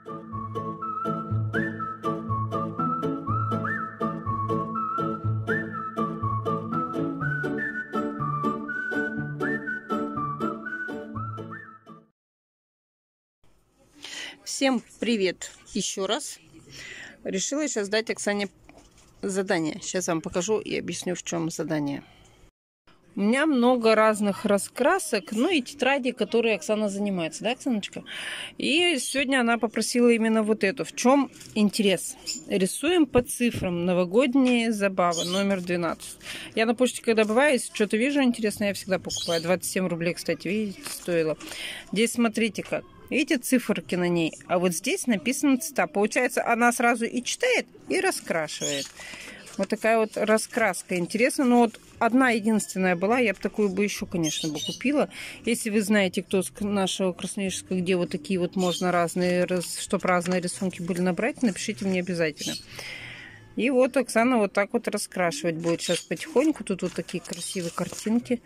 Всем привет еще раз. Решила сейчас дать Оксане задание. Сейчас вам покажу и объясню, в чем задание. У меня много разных раскрасок, ну и тетради, которые Оксана занимается, да, Оксаночка? И сегодня она попросила именно вот эту. В чем интерес? Рисуем по цифрам. Новогодние забавы, номер 12. Я на почте, когда бываю, если что-то вижу интересное, я всегда покупаю. 27 рублей, кстати, видите, стоило. Здесь смотрите как. Видите циферки на ней? А вот здесь написано цвета. Получается, она сразу и читает, и раскрашивает. Вот такая вот раскраска. Интересно. Но вот одна единственная была. Я бы такую бы еще, конечно, бы купила. Если вы знаете, кто с нашего Красноярска, где вот такие вот можно разные, чтобы разные рисунки были набрать, напишите мне обязательно. И вот Оксана вот так вот раскрашивать будет сейчас потихоньку. Тут вот такие красивые картинки.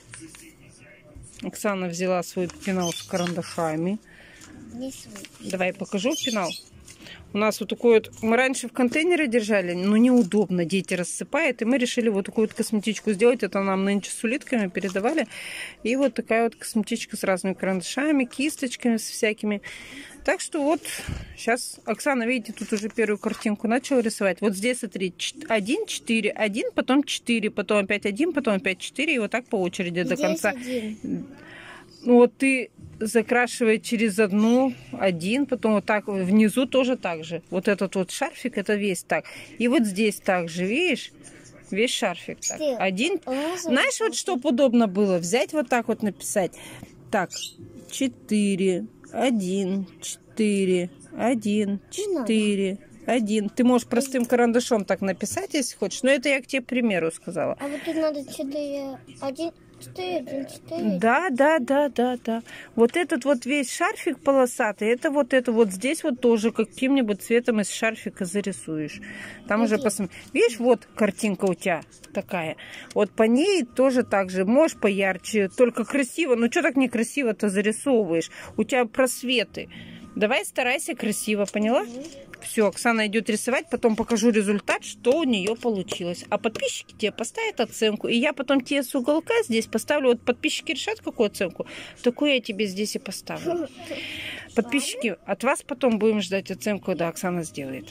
Оксана взяла свой пенал с карандашами. Давай покажу пенал. У нас вот такой вот, мы раньше в контейнере держали, но неудобно, дети рассыпают, и мы решили вот такую вот косметичку сделать. Это нам нынче с улитками передавали. И вот такая вот косметичка с разными карандашами, кисточками, с всякими. Так что вот сейчас Оксана, видите, тут уже первую картинку начала рисовать. Вот здесь, смотри, 1, 4, 1, потом 4, потом опять 1, потом опять 4, и вот так по очереди здесь до конца. 1. Ну вот ты закрашивай через один, потом вот так внизу тоже так же. Вот этот вот шарфик, это весь так. И вот здесь также, видишь, весь шарфик так. 1. Знаешь, вот чтобы удобно было взять вот так вот написать. Так, 4, 1, 4, 1, 4, 1. Ты можешь простым карандашом так написать, если хочешь. Но это я к тебе примеру сказала. А вот тут надо 4, 1. 4, 4. Да. Вот этот вот весь шарфик полосатый, это вот здесь вот тоже каким-нибудь цветом из шарфика зарисуешь. Там уже посмотри. Видишь, вот картинка у тебя такая. Вот по ней тоже так же. Можешь поярче, только красиво. Ну что так некрасиво-то зарисовываешь? У тебя просветы. Давай старайся красиво, поняла? Все, Оксана идет рисовать, потом покажу результат, что у нее получилось. А подписчики тебе поставят оценку. И я потом тебе с уголка здесь поставлю. Вот подписчики решат, какую оценку, такую я тебе здесь и поставлю. Подписчики, от вас потом будем ждать оценку, когда Оксана сделает.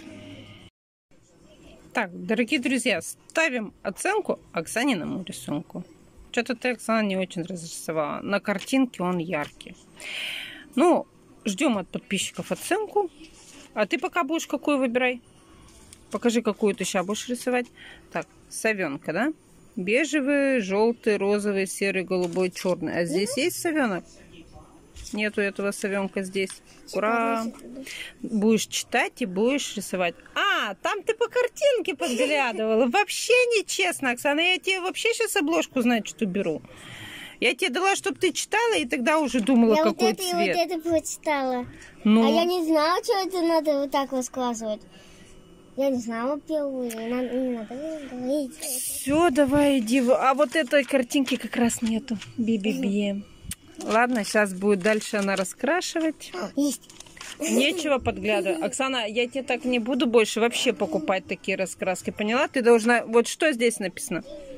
Так, дорогие друзья, ставим оценку Оксаниному рисунку. Что-то ты, Оксана, не очень разрисовала. На картинке он яркий. Ну, ждем от подписчиков оценку. А ты пока будешь какую выбирай? Покажи, какую ты сейчас будешь рисовать. Так, совенка, да? Бежевый, желтый, розовый, серый, голубой, черный. А здесь есть совенок? Нету этого совенка здесь. Ура! Будешь читать и будешь рисовать. А, там ты по картинке подглядывала. Вообще нечестно, Оксана. Я тебе вообще сейчас обложку, значит, уберу. Я тебе дала, чтобы ты читала, и тогда уже думала, какой вот цвет. Я вот это прочитала. Ну... А я не знала, что это надо вот так рассказывать. Я не знала первую, не надо говорить. Все, давай иди. А вот этой картинки как раз нету. Би-би-би. Ладно, сейчас будет дальше она раскрашивать. Есть. Нечего подглядывать. Оксана, я тебе так не буду больше вообще покупать такие раскраски. Поняла? Ты должна... Вот что здесь написано?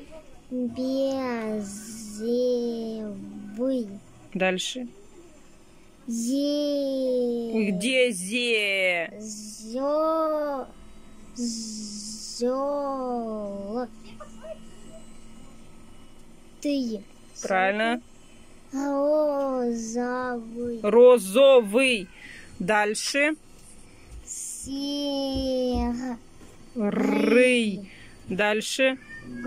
Безевый. Дальше. Зе. Где зе? Зё. Зё. Ты. Правильно. Розовый. Розовый. Дальше. Серый. Дальше.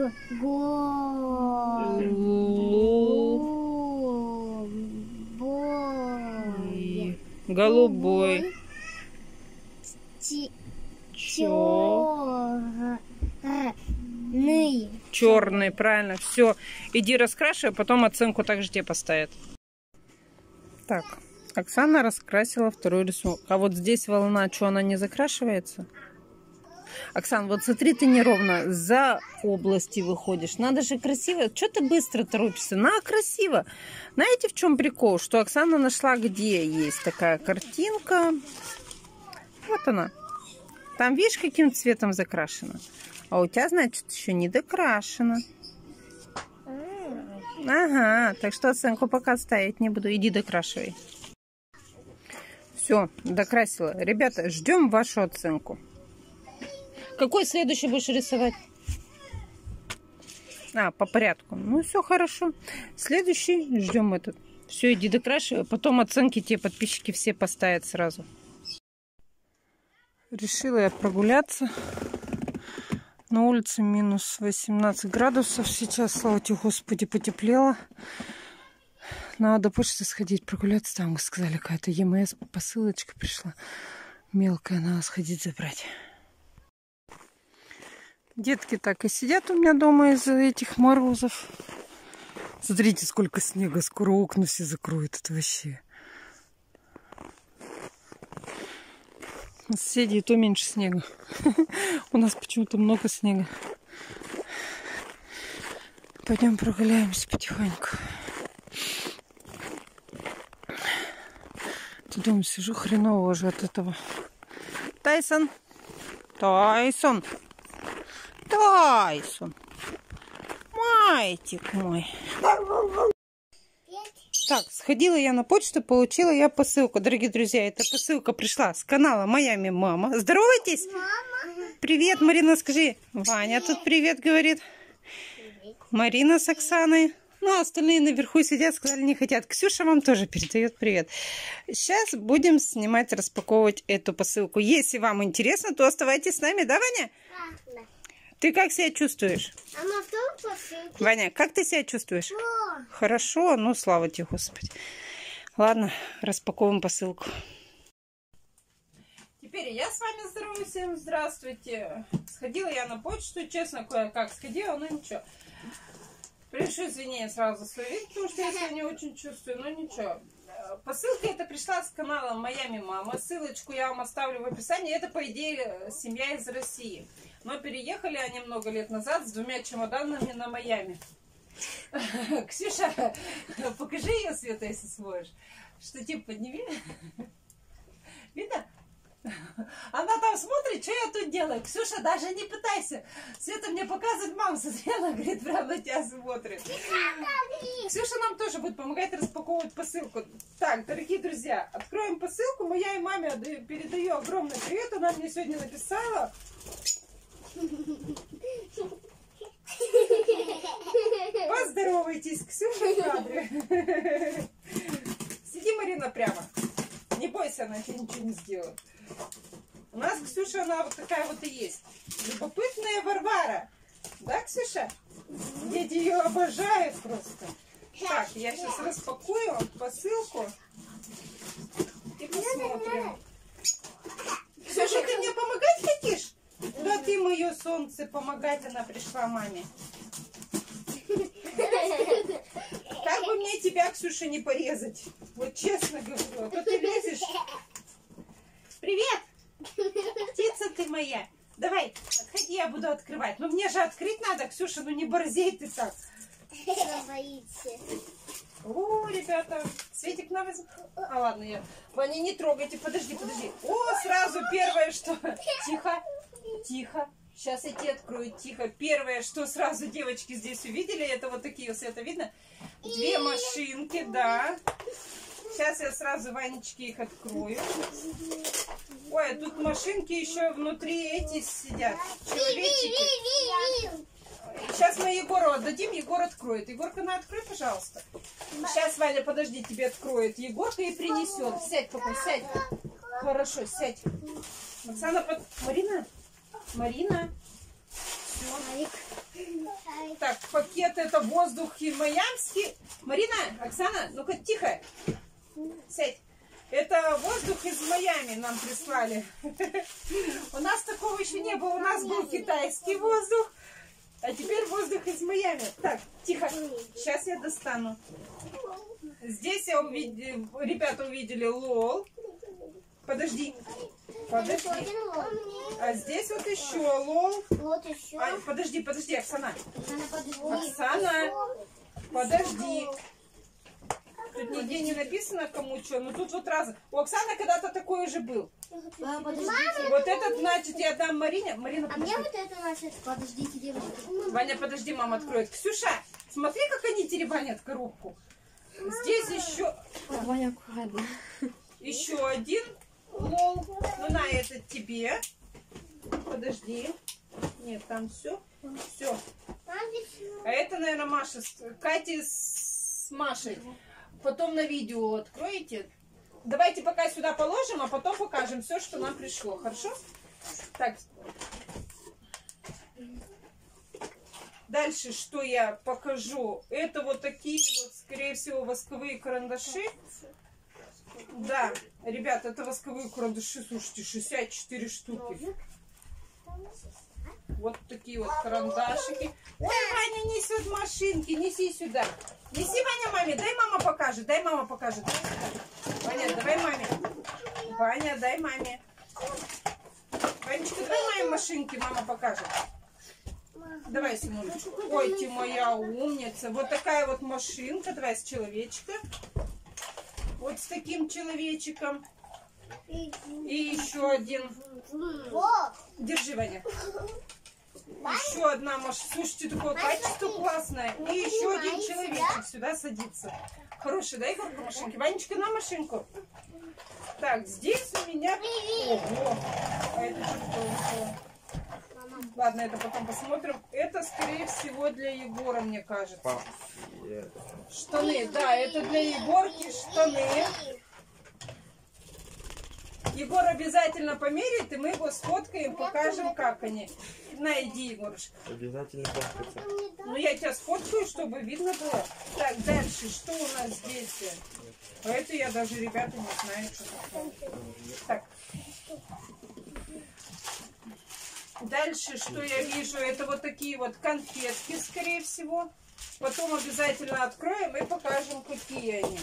Голубой. Черный. Черный, правильно. Все. Иди раскрашивай, потом оценку также тебе поставят. Так, Оксана раскрасила второй рисунок. А вот здесь волна, что она не закрашивается? Оксан, вот смотри, ты неровно за области выходишь. Надо же красиво. Что ты быстро торопишься? На, красиво. Знаете, в чем прикол? Что Оксана нашла, где есть такая картинка. Вот она. Там, видишь, каким цветом закрашена? А у тебя, значит, еще не докрашена. Ага, так что оценку пока ставить не буду. Иди докрашивай. Все, докрасила. Ребята, ждем вашу оценку. Какой следующий будешь рисовать? По порядку. Ну, все хорошо. Следующий ждем этот. Все, иди докрашивай. Потом оценки тебе подписчики все поставят сразу. Решила я прогуляться. На улице минус 18 градусов. Сейчас, слава тебе, Господи, потеплело. Надо до почты сходить, прогуляться. Там сказали, какая-то ЕМС посылочка пришла. Мелкая, надо сходить забрать. Детки так и сидят у меня дома из-за этих морозов. Смотрите, сколько снега. Скоро окна все закроют. Это вообще. У соседей то меньше снега. У нас почему-то много снега. Пойдем прогуляемся потихоньку. Тут дома сижу, хреново уже от этого. Тайсон! Тайсон! Тайсон! Майтик мой! Так, сходила я на почту, получила я посылку. Дорогие друзья, эта посылка пришла с канала Майами Мама. Здоровайтесь! Мама. Привет, Марина, скажи. Ваня тут привет говорит. Марина с Оксаной. Ну, а остальные наверху сидят, сказали, не хотят. Ксюша вам тоже передает привет. Сейчас будем снимать, распаковывать эту посылку. Если вам интересно, то оставайтесь с нами, да, Ваня? Да. Ты как себя чувствуешь? Ваня, как ты себя чувствуешь? Хорошо, ну, слава тебе, Господи. Ладно, распаковываем посылку. Теперь я с вами здороваюсь, всем здравствуйте. Сходила я на почту, честно, кое-как сходила, но ничего. Приношу извинения сразу за свой вид, потому что я себя не очень чувствую, но ничего. Посылка эта пришла с канала Майами Мама. Ссылочку я вам оставлю в описании. Это, по идее, семья из России. Но переехали они много лет назад с 2 чемоданами на Майами. Ксюша, покажи ее, Света, если сможешь. Штатив подними. Видно? Она там смотрит, что я тут делаю. Ксюша, даже не пытайся. Света мне показывает, мам, смотри, она говорит, прям на тебя смотрит. Ксюша нам тоже будет помогать распаковывать посылку. Так, дорогие друзья, откроем посылку. Моя и маме передаю огромный привет. Она мне сегодня написала. Поздоровайтесь, Ксюша в кадре. Сиди, Марина, прямо. Не бойся, она тебе ничего не сделает. У нас Ксюша, она вот такая вот и есть. Любопытная Варвара. Да, Ксюша? Дети ее обожают просто. Так, я сейчас распакую посылку и посмотрим. Ксюша, ты мне помогать хотишь? Да ты, мое солнце, помогать она пришла маме. Как бы мне тебя, Ксюша, не порезать? Вот честно говорю, а то ты лезешь. Привет! Птица ты моя. Давай, отходи, я буду открывать. Ну мне же открыть надо, Ксюша, ну не борзей ты так. Боится. О, ребята, Светик на вас. А ладно, я. Ваня, не трогайте, подожди. О, сразу первое, что. Тихо. Сейчас я тебе открою, тихо. Первое, что сразу девочки здесь увидели, это вот такие, Света, видно? 2 машинки, да. Сейчас я сразу, Ванечки, их открою. Ой, тут машинки еще внутри эти сидят. Человечики. Сейчас мы Егору отдадим, Егор откроет. Егорка, на открой, пожалуйста. Сейчас, Ваня, подожди, тебе откроет Егорка и принесет. Сядь, папа, сядь. Хорошо, сядь. Оксана, Марина. Все. Так, пакет это воздух и майамский. Марина, Оксана, ну-ка, тихо. Сядь. Это воздух из Майами нам прислали. У нас такого еще не было. У нас был китайский воздух. А теперь воздух из Майами. Так, тихо. Сейчас я достану. Здесь ребята увидели лол. Подожди. А здесь вот еще лол. Вот еще. Подожди, Оксана. Оксана, подожди. Тут нигде не написано, кому что. Но тут вот раз. У Оксаны когда-то такой уже был. Вот этот, значит, я дам Марине. Марина, подожди. А мне вот это, значит, подождите, девочки. Ваня, подожди, мама откроет. Ксюша, смотри, как они теребанят коробку. Здесь еще... Ваня, аккуратно. Еще один лол. Ну, на, это тебе. Подожди. Нет, там все. Все. А это, наверное, Маша. Катя с Машей. Потом на видео откроете. Давайте пока сюда положим, а потом покажем все, что нам пришло. Хорошо? Так. Дальше, что я покажу. Это вот такие вот, скорее всего, восковые карандаши. Да, ребят, это восковые карандаши, слушайте, 64 штуки. Вот такие вот карандашики. Ой, Ваня несет машинки, неси сюда. Неси, Ваня, маме, дай мама покажет, дай мама покажет. Ваня, давай маме. Ваня, дай маме. Ванечка, давай маме машинки, мама покажет. Давай, сынулечка. Ой, ты моя умница. Вот такая вот машинка, давай с человечка. Вот с таким человечиком. И еще один. Держи, Ваня. Еще одна машина. Слушайте, такое качество классное. И еще один человечек сюда садится. Хороший, да, Егорка, машинки? Ванечка, на машинку. Так, здесь у меня... Ого! А это что такое? Ладно, это потом посмотрим. Это, скорее всего, для Егора, мне кажется. Штаны, да, это для Егорки штаны. Егор обязательно померяет, и мы его сфоткаем, покажем, как они. На, иди, Егорушка. Обязательно фоткаться. Ну, я тебя сфоткаю, чтобы видно было. Так, дальше, что у нас здесь? А это я даже, ребята, не знаю, что такое. Так. Дальше, что я вижу, это вот такие вот конфетки, скорее всего. Потом обязательно откроем и покажем, какие они.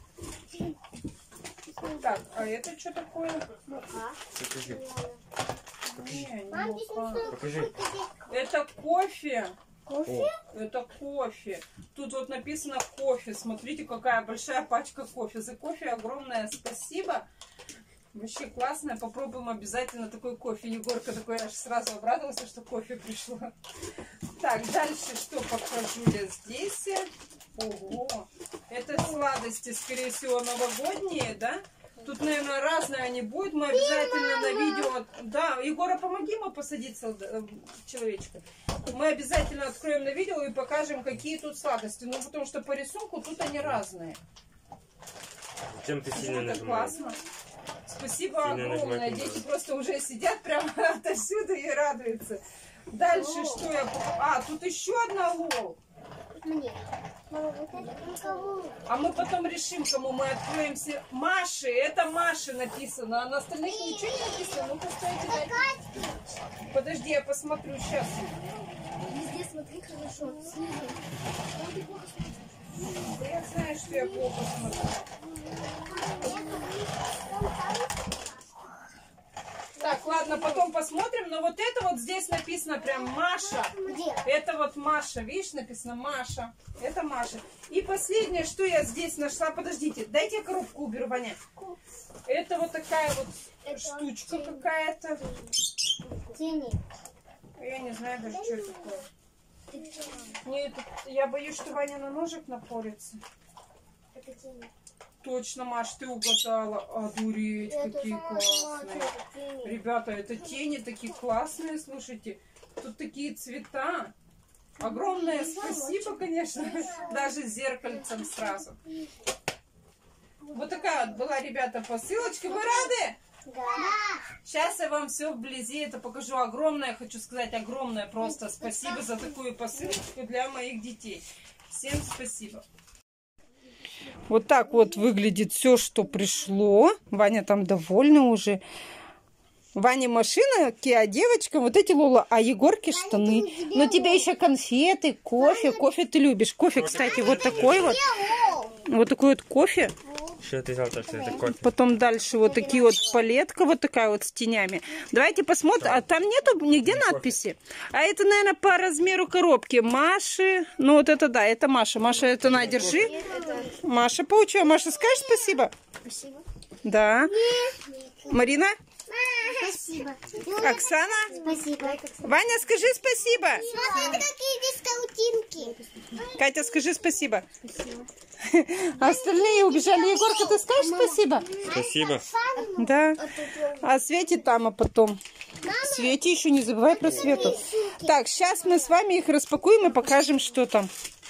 Так, а это что такое? Покажи. Не мука. Покажи. Это кофе. Кофе? Это кофе. Тут вот написано кофе. Смотрите, какая большая пачка кофе. За кофе огромное спасибо. Вообще классное. Попробуем обязательно такой кофе. Егорка такой аж сразу обрадовался, что кофе пришло. Так, дальше что покажу я здесь? Ого. Это сладости, скорее всего, новогодние, да? Тут, наверное, разные они будут. Мы обязательно на видео... Да, Егора, помоги ему посадить человечка. Мы обязательно откроем на видео и покажем, какие тут сладости. Ну, потому что по рисунку тут они разные. Зачем ты сильно нажимаешь? Классно. Спасибо огромное. Дети просто уже сидят прямо отовсюду и радуются. Дальше что я... А, тут еще одна лол. Мне. А мы потом решим, кому мы откроемся. Маши, это Маша написано, а на остальных ничего не написано. Ну-ка, стойте, дайте. Подожди, я посмотрю сейчас. Везде смотри хорошо. Да я знаю, что я плохо смотрю. Так, ладно, потом посмотрим. Но вот это вот здесь написано прям Маша. Где? Это вот Маша. Видишь, написано Маша. Это Маша. И последнее, что я здесь нашла. Подождите, дайте я коробку уберу, Ваня. Это вот такая вот штучка какая-то. Тени. Я не знаю даже, что это такое. Нет, я боюсь, что Ваня на ножик напорится. Это тени. Точно, Маш, ты угадала. Одуреть, какие классные. Ребята, это тени такие классные, слушайте. Тут такие цвета. Огромное спасибо, конечно. Даже с зеркальцем сразу. Вот такая вот была, ребята, посылочка. Вы рады? Да. Сейчас я вам все вблизи это покажу. Огромное, хочу сказать, огромное просто спасибо за такую посылочку для моих детей. Всем спасибо. Вот так вот выглядит все, что пришло. Ваня там довольный уже. Ваня машина, Kia девочка, вот эти Лола, а Егорке штаны. Но тебе еще конфеты, кофе. Кофе ты любишь. Кофе, кстати, вот такой вот. Вот такой вот кофе. Что ты взял, то, что это кофе? Потом дальше вот такие вот палетка, вот такая вот с тенями. Давайте посмотрим. А там нету нигде надписи? А это, наверное, по размеру коробки. Маши. Ну вот это да, это Маша. Маша, это на, держи. Маша получила. Маша, скажешь спасибо? Спасибо. Да. Марина? Спасибо. Оксана? Спасибо. Ваня, скажи спасибо. Смотрите, какие здесь картинки. Катя, скажи спасибо. Спасибо. А остальные убежали. Егорка, ты скажешь спасибо? Спасибо. Да. А Свете там, а потом. Свете еще не забывай про Свету. Так, сейчас мы с вами их распакуем и покажем, что там.